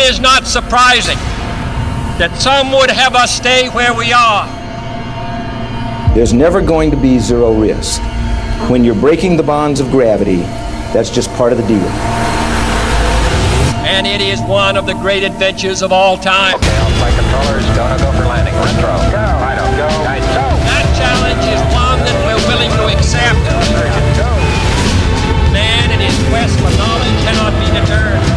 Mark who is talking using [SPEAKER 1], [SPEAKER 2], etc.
[SPEAKER 1] is not surprising that some would have us stay where we are.
[SPEAKER 2] There's never going to be zero risk. When you're breaking the bonds of gravity, that's just part of the deal.
[SPEAKER 1] And it is one of the great adventures of all time.
[SPEAKER 3] Okay, all flight controllers, go for landing. Retro. Go. Right on, go. Right, go.
[SPEAKER 1] That challenge is one that we're willing to accept.
[SPEAKER 3] Go.
[SPEAKER 1] Man in his quest for knowledge cannot be deterred.